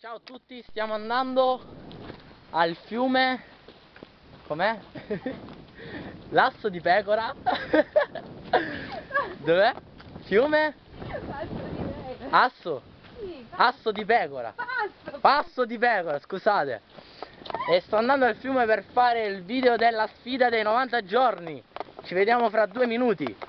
Ciao a tutti, stiamo andando al fiume. Com'è? Lasso di Pecora. Dov'è? Fiume? Asso? Asso di Pecora. Passo di Pecora, scusate. E sto andando al fiume per fare il video della sfida dei 90 giorni. Ci vediamo fra 2 minuti.